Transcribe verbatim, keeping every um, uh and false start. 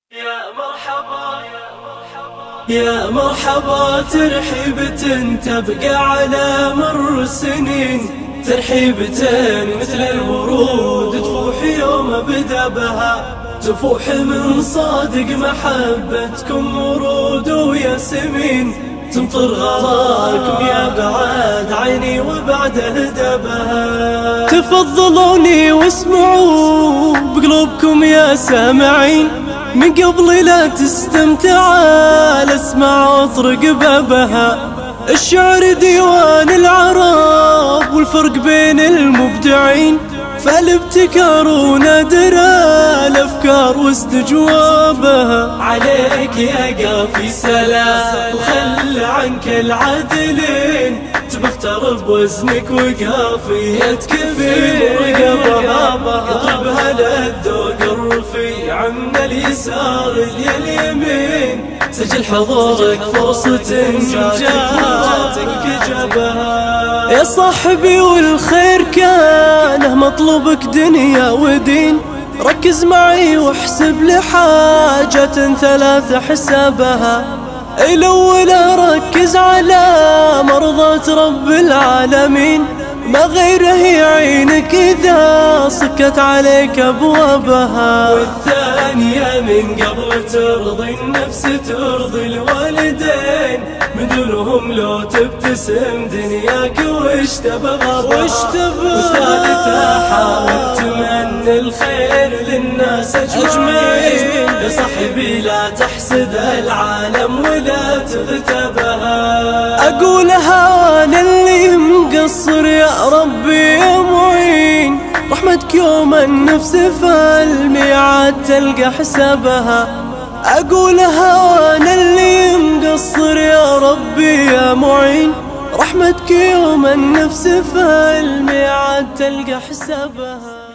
يا مرحبا يا مرحبا ترحيبة تبقى على مر السنين، ترحيبة مثل الورود تفوح يوم بدا بها، تفوح من صادق محبتكم ورود وياسمين، تمطر غراكم يا بعد عيني وبعده دبها. تفضلوني واسمعوا بقلوبكم يا سامعين، من قبل لا تستمتع الاسمع واطرق بابها. الشعر ديوان العرب والفرق بين المبدعين، فالابتكار ونادر الافكار واستجوابها. عليك يا قافي سلام وخل عنك العدلين، تبختر بوزنك وقافيتك في رقبها. اضربها للذوق الرفيع من اليسار لليمين، سجل حضورك فرصة جاتك جابها. يا صاحبي والخير كانه مطلوبك دنيا ودين، ركز معي واحسب لحاجة ثلاثة حسابها. الأولى ركز على مرضاة رب العالمين، ما غيره يعينك إذا صكت عليك أبوابها. والثانية من قبل ترضي النفس ترضي الوالدين، من دونهم لو تبتسم دنياك وش تبغى. والثالثة حاول تمنى الخير للناس أجمعين، يا صاحبي لا تحسد العالم ولا تغتابها. أقولها وأنا اللي مقصر يا ربي يا معين، رحمتك يوم النفس فالميعاد تلقى حسابها. أقولها وأنا اللي مقصر يا ربي يا معين، رحمتك يوم النفس فالميعاد تلقى حسابها.